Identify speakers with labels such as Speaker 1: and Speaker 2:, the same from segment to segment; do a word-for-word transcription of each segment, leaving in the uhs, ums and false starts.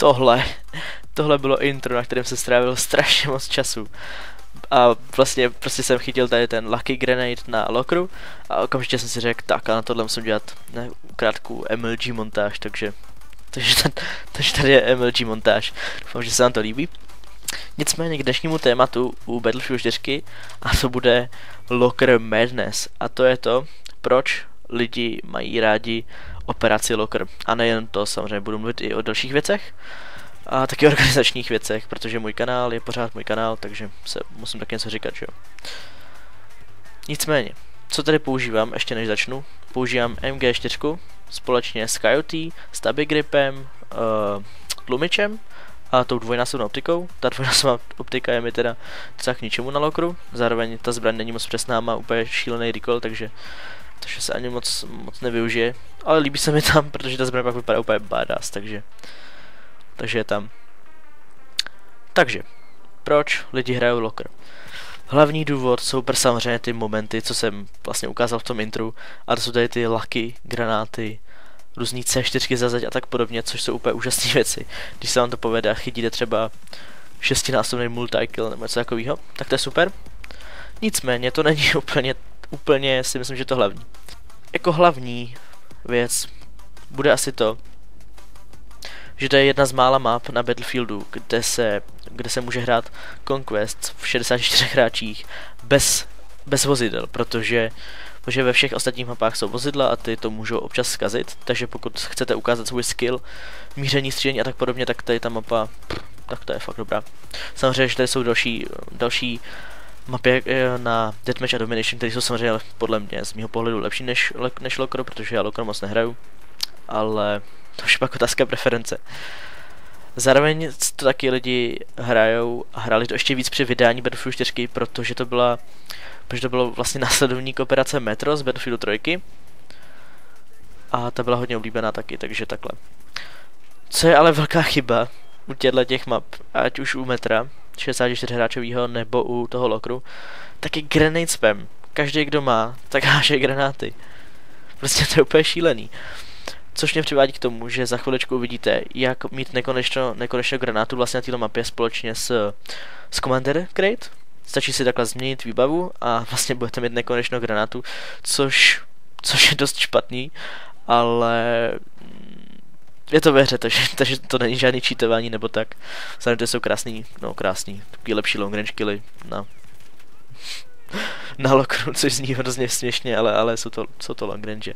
Speaker 1: tohle, tohle bylo intro, na kterém se strávilo strašně moc času. A vlastně prostě jsem chytil tady ten Lucky Grenade na lokru a okamžitě jsem si řekl, tak a na tohle musím dělat ne, krátkou M L G montáž, takže, takže, tady, takže tady je M L G montáž. Doufám, že se vám to líbí. Nicméně k dnešnímu tématu u Battlefield čtyři a to bude Locker Madness a to je to, proč lidi mají rádi operaci Locker. A nejen to, samozřejmě budu mluvit i o dalších věcech a taky organizačních věcech, protože můj kanál je pořád můj kanál, takže se musím taky něco říkat, že jo. Nicméně, co tady používám, ještě než začnu, používám M G čtyři společně s Coyote, s Tabi Gripem, uh, tlumičem a tou dvojnásobnou optikou. Ta dvojnásobná optika je mi teda docela k ničemu na lokru, zároveň ta zbraň není moc přesná, má úplně šílený recoil, takže, takže se ani moc, moc nevyužije, ale líbí se mi tam, protože ta zbraň pak vypadá úplně badass, takže takže je tam. Takže, proč lidi hrajou Locker? Hlavní důvod jsou samozřejmě ty momenty, co jsem vlastně ukázal v tom intru, a to jsou tady ty Lucky granáty, různý C čtyři za zeď a tak podobně, což jsou úplně úžasné věci. Když se vám to povede a chytíte třeba šestinásobný multi-kill nebo něco takového, tak to je super. Nicméně to není úplně, úplně si myslím, že to hlavní. Jako hlavní věc bude asi to, že to je jedna z mála map na Battlefieldu, kde se, kde se může hrát Conquest v šedesáti čtyřech hráčích bez, bez vozidel, protože, protože ve všech ostatních mapách jsou vozidla a ty to můžou občas zkazit, takže pokud chcete ukázat svůj skill, míření, střílení a tak podobně, tak tady ta mapa, tak to je fakt dobrá. Samozřejmě, že tady jsou další, další mapy na Deathmatch a Domination, které jsou samozřejmě podle mě z mého pohledu lepší než, než Locker, protože já Locker moc nehraju, ale to už je pak otázka preference. Zároveň to taky lidi hrajou a hráli to ještě víc při vydání Battlefield čtyři, protože to byla, protože to bylo vlastně následovník operace Metro z Battlefieldu tři. A ta byla hodně oblíbená taky, takže takhle. Co je ale velká chyba u těchto těch map, ať už u Metra šedesát čtyři hráčovýho nebo u toho Lockeru, tak je grenade spam. Každý, kdo má, tak háže granáty. Prostě to je úplně šílený. Což mě přivádí k tomu, že za chviličku uvidíte, jak mít nekonečno, nekonečno granátu vlastně na této mapě společně s, s Commander Crate. Stačí si takhle změnit výbavu a vlastně budete mít nekonečno granátu, což, což je dost špatný, ale je to ve hře, takže, takže to není žádný cheatování nebo tak. Samozřejmě to jsou krásný, no krásný, takový lepší long range killy na, na Lockeru, což zní hrozně směšně, ale, ale jsou to, jsou to long range.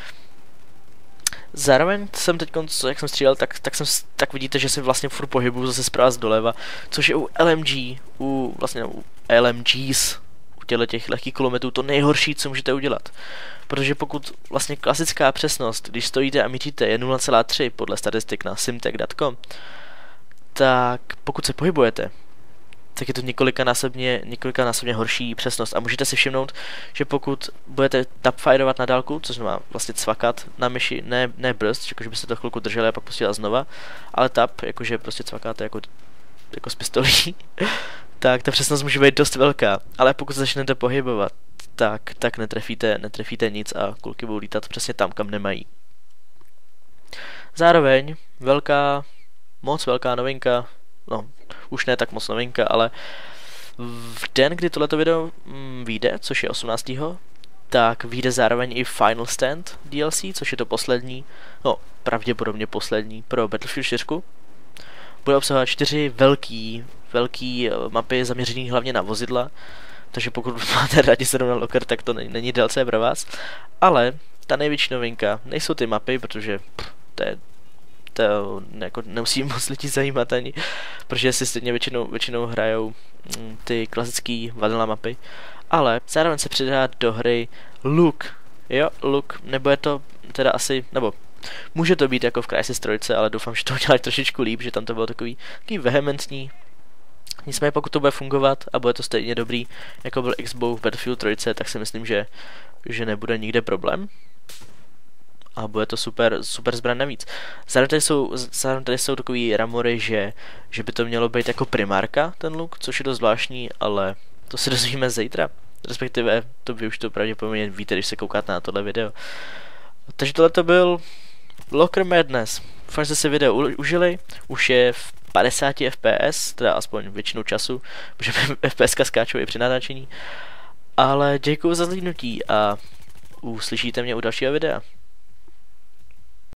Speaker 1: Zároveň jsem teď, jak jsem střílel, tak, tak, jsem, tak vidíte, že se vlastně furt pohybuju zase zprava z doleva, což je u L M G, u vlastně u L M Gs, u těchto těch lehkých kulometů to nejhorší, co můžete udělat. Protože pokud vlastně klasická přesnost, když stojíte a míříte je nula celá tři podle statistik na simtek tečka com, tak pokud se pohybujete, tak je to několikanásobně, několikanásobně horší přesnost. A můžete si všimnout, že pokud budete tapfireovat na dálku, což znamená vlastně cvakat na myši, ne, ne burst, jakože byste to chvilku drželi a pak posílali znova, ale tap, jakože prostě cvakáte jako, jako z pistolí, tak ta přesnost může být dost velká. Ale pokud začnete pohybovat, tak, tak netrefíte, netrefíte nic a kulky budou lítat přesně tam, kam nemají. Zároveň velká, moc velká novinka, no, už ne tak moc novinka, ale v den, kdy tohleto video mm, vyjde, což je osmnáctého tak vyjde zároveň i Final Stand D L C, což je to poslední, no, pravděpodobně poslední pro Battlefield čtyři. Bude obsahovat čtyři velký, velký mapy zaměřený hlavně na vozidla, takže pokud máte rádi zrovna Locker, tak to není, není D L C pro vás, ale ta největší novinka nejsou ty mapy, protože pff, to je to jako nemusí moc lidí zajímat ani, protože si stejně většinou, většinou hrajou mm, ty klasické vanilla mapy, ale zároveň se přidá do hry look, jo, look, nebo je to teda asi, nebo může to být jako v Crysis tři, ale doufám, že to udělají trošičku líp, že tam to bylo takový, takový vehementní. Nicméně pokud to bude fungovat a bude to stejně dobrý, jako byl X-Bow v Battlefield tři, tak si myslím, že, že nebude nikde problém. A bude to super, super zbraň navíc. Zároveň tady jsou, zároveň tady jsou takový ramory, že, že by to mělo být jako primárka, ten look, což je dost zvláštní, ale to se dozvíme zítra. Respektive to vy už to pravděpodobně víte, když se koukáte na tohle video. Takže tohle to byl Locker Madness. fakt jste si video užili, už je v padesáti F P S, teda aspoň většinu času, protože F P S skáčou i při natáčení. Ale děkuji za zhlídnutí a uslyšíte mě u dalšího videa.